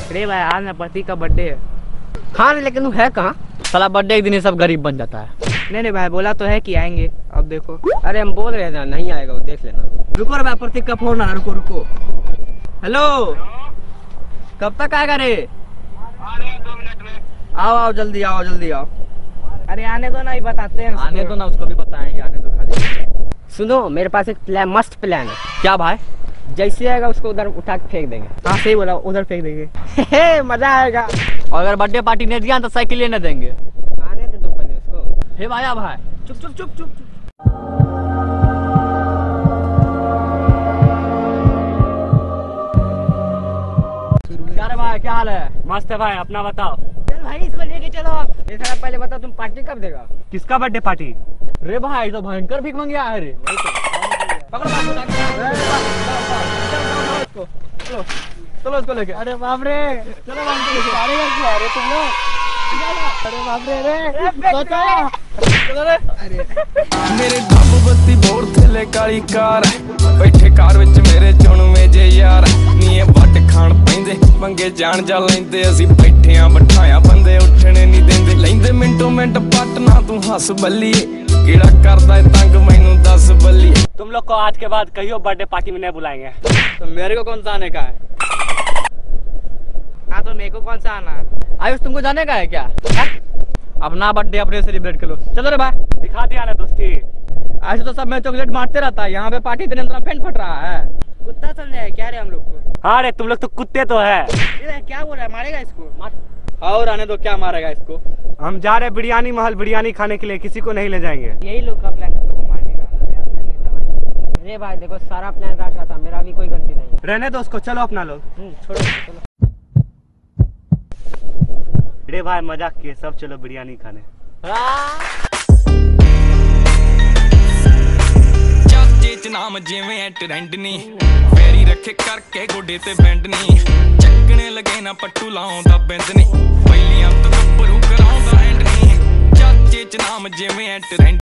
अरे भाई आज ना पति का बर्थडे है। हाँ लेकिन वो है कहाँ? साला बर्थडे एक दिन ही सब गरीब बन जाता है। नहीं भाई बोला तो है कि आएंगे, अब देखो। अरे हम बोल रहे थे नहीं आएगा, वो देख लेना। रुको रे भाई, प्रतीक का फोन आ, रुको रुको। हेलो, कब तक आएगा रे? 2 मिनट में। आओ आओ, जल्दी आओ जल्दी आओ। अरे आने दो ना, ही बताते हैं। आने दो ना, उसको भी बताएंगे, आने दो खाली। सुनो, मेरे पास एक प्लान, मस्त प्लान है। क्या भाई? जैसे आएगा उसको उधर उठा के फेंक देंगे। हाँ सही बोला, उधर फेंक देंगे। मजा आएगा। और अगर बर्थडे पार्टी नहीं दिया तो साइकिल लेने देंगे। आने दे दो पहले उसको। हे भाई, भाई चुप चुप चुप चुप। क्या रे भाई, क्या हाल है? मस्त है भाई, अपना बताओ। चल भाई इसको लेके चलो। ये सारा पहले बताओ, तुम पार्टी कब देगा? किसका बर्थडे पार्टी? रे भाई तो भयंकर भीख मंगिया है रे। पकड़ो इसको, चलो चलो इसको लेके। अरे बाप रे, चलो भाई इसको लेके। अरे तुम लोग, अरे बाप रे बचा। चलो रे। अरे मेरे धब बत्ती बोर थले काली कार बैठे कार विच मेरे चुणवे जे यार नीए वट खाण पैंदे मंगे जान जा लैंदे असी बैठे आ बिठाया बंदे उठने नहीं देंदे लैंदे मिंटो मिंट पटना तू हस बल्लीए कीड़ा करदा है तंग मैनू दस बल्लीए। तुम लोग को आज के बाद कहियो बर्थडे पार्टी में नहीं बुलाएंगे। तो मेरे को कौन सा आने का है? हाँ तो मेरे को कौन सा आना है? आयुष तुमको जाने का है क्या? अपना बर्थडे अपने सेलिब्रेट करो। चलो रे भाई, दिखा दिया ना दोस्ती। ऐसे तो सब में चॉकलेट मारते रहता है, यहाँ पे पार्टी देने में पेन फट रहा है। कुत्ता समझा है क्या रे हम लोग को? हाँ रे, तुम लोग तो कुत्ते तो है। क्या बोल रहा है, मारेगा इसको? और आने दो, क्या मारेगा इसको? हम जा रहे बिरयानी महल बिरयानी खाने के लिए, किसी को नहीं ले जाएंगे। यही लोग का प्लान था तुमको मारने का, मेरा प्लान नहीं था भाई। अरे भाई देखो, सारा प्लान राज का था, मेरा भी कोई गलती नहीं है। रहने दो उसको, चलो अपना लोग। छोड़ो चलो। अरे भाई मजाक किए, सब चलो बिरयानी खाने। चाचे च नाम जिवें ट्रेंड नी फेरी रखे करके गोडे ते बैंड नी ਚੱਕਣੇ लगे ना पट्टू लाਉਂਦਾ ਬਿੰਦ ਨੀ ਪਹਿਲੀਆਂ ਤੋਂ ਗੱਭਰੂ ਕਰਾਉਂਦਾ ਐਂਡ ਨੀ ਚਾਚੇ ਚ ਨਾਮ ਜਿਵੇਂ ट्रेंड